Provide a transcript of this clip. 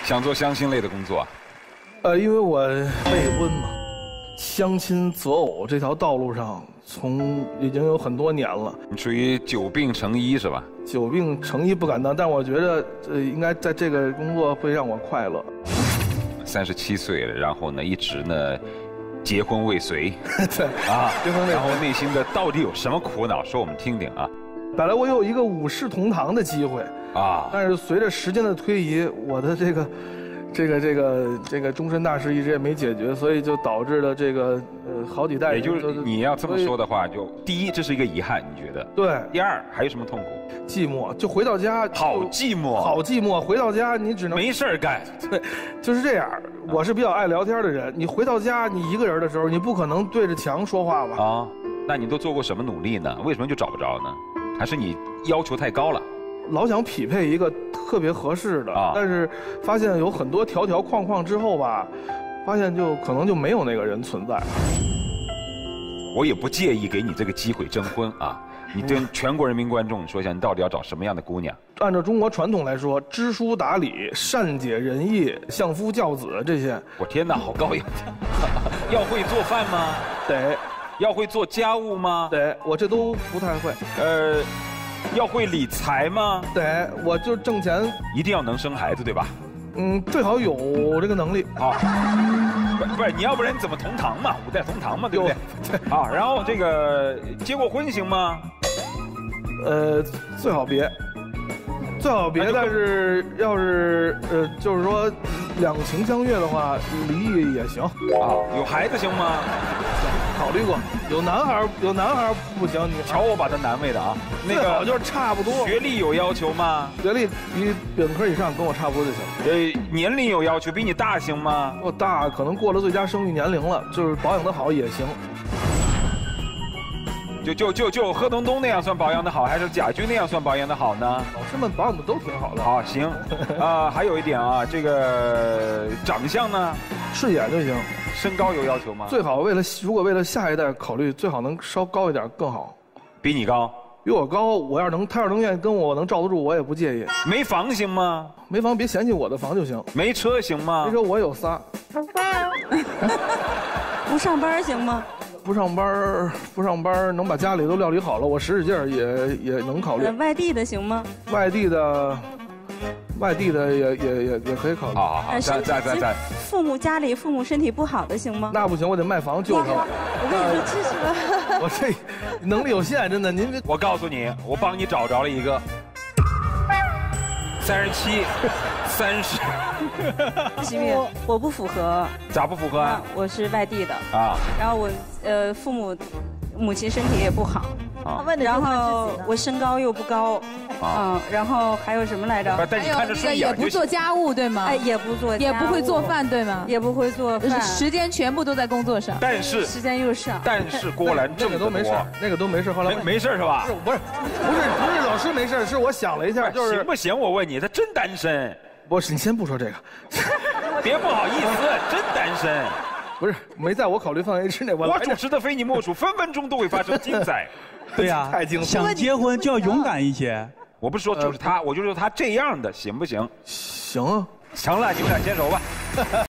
想做相亲类的工作？ 因为我未婚嘛，相亲择偶这条道路上，已经有很多年了。 你属于久病成医是吧？ 久病成医不敢当，但我觉得应该在这个工作会让我快乐。 37岁了，然后呢，一直呢，结婚未遂。 对啊， 结婚未遂。 然后内心的到底有什么苦恼？说我们听听啊。 本来我有一个五世同堂的机会啊，但是随着时间的推移，我的这个终身大事一直也没解决，所以就导致了这个好几代人。 也就是你要这么说的话，就第一这是一个遗憾，你觉得？ 对。 第二还有什么痛苦？ 寂寞，就回到家。 好寂寞。 好寂寞，回到家你只能没事干。 对，就是这样。我是比较爱聊天的人，你回到家你一个人的时候，你不可能对着墙说话吧？ 啊，那你都做过什么努力呢？为什么就找不着呢？还是你要求太高了？ 老想匹配一个特别合适的，但是发现有很多条条框框之后吧，发现可能就没有那个人存在。 我也不介意给你这个机会征婚啊，你跟全国人民观众说一下，你到底要找什么样的姑娘？ 按照中国传统来说，知书达理、善解人意、相夫教子这些。 我天哪，好高呀！要会做饭吗？ 得。 要会做家务吗？ 得，我这都不太会。 要会理财吗？ 得，我就挣钱。 一定要能生孩子，对吧？ 最好有这个能力。 好，不是你要不然你怎么同堂嘛？五代同堂嘛，对不对？啊，然后这个结过婚行吗？ 最好别。最好别，但是要是就是说两情相悦的话，离异也行。 啊，有孩子行吗？ 考虑过，有男孩不行，你瞧我把他难为的啊。 那个就是差不多。 学历有要求吗？ 学历比本科以上，跟我差不多就行。 年龄有要求，比你大行吗？ 我大，可能过了最佳生育年龄了，就是保养的好也行。 就贺东东那样算保养的好，还是贾军那样算保养的好呢？ 老师们保养的都挺好的。 好，行，还有一点啊，这个长相呢， 顺眼就行。 身高有要求吗？ 最好如果为了下一代考虑，最好能稍高一点更好。 比你高？ 比我高，他要是能愿意跟我能罩得住，我也不介意。 没房行吗？ 没房别嫌弃我的房就行。 没车行吗？ 没车我有仨。 不上班行吗？ 不上班能把家里都料理好了，我使使劲儿也能考虑。 外地的行吗？ 外地的也可以考虑。 好，再。 家里父母身体不好的行吗？ 那不行，我得卖房救他。 我跟你说，这是吧？ 我这能力有限，真的。您我告诉你，我帮你找着了一个37、30。 徐明，我不符合。 咋不符合啊？ 我是外地的啊， 然后我母亲身体也不好。然后我身高又不高，然后还有什么来着？ 但你看着顺眼， 也不做家务对吗？ 哎，也不做， 也不会做饭对吗？ 也不会做饭， 时间全部都在工作上。 但是时间又少。 但是郭兰这个都没事，那个都没事。后来没事是吧？ 不是老师没事，是我想了一下，就是行不行？我问你，他真单身？ 不是，你先不说这个， 别不好意思，真单身。 不是，没在我考虑范围之内。 我主持的非你莫属，分分钟都会发生精彩。 对呀， 太精彩了。 想结婚就要勇敢一些。 我不是说就是他，我就说他这样的行不行？ 行啊， 成了，你们俩牵手吧。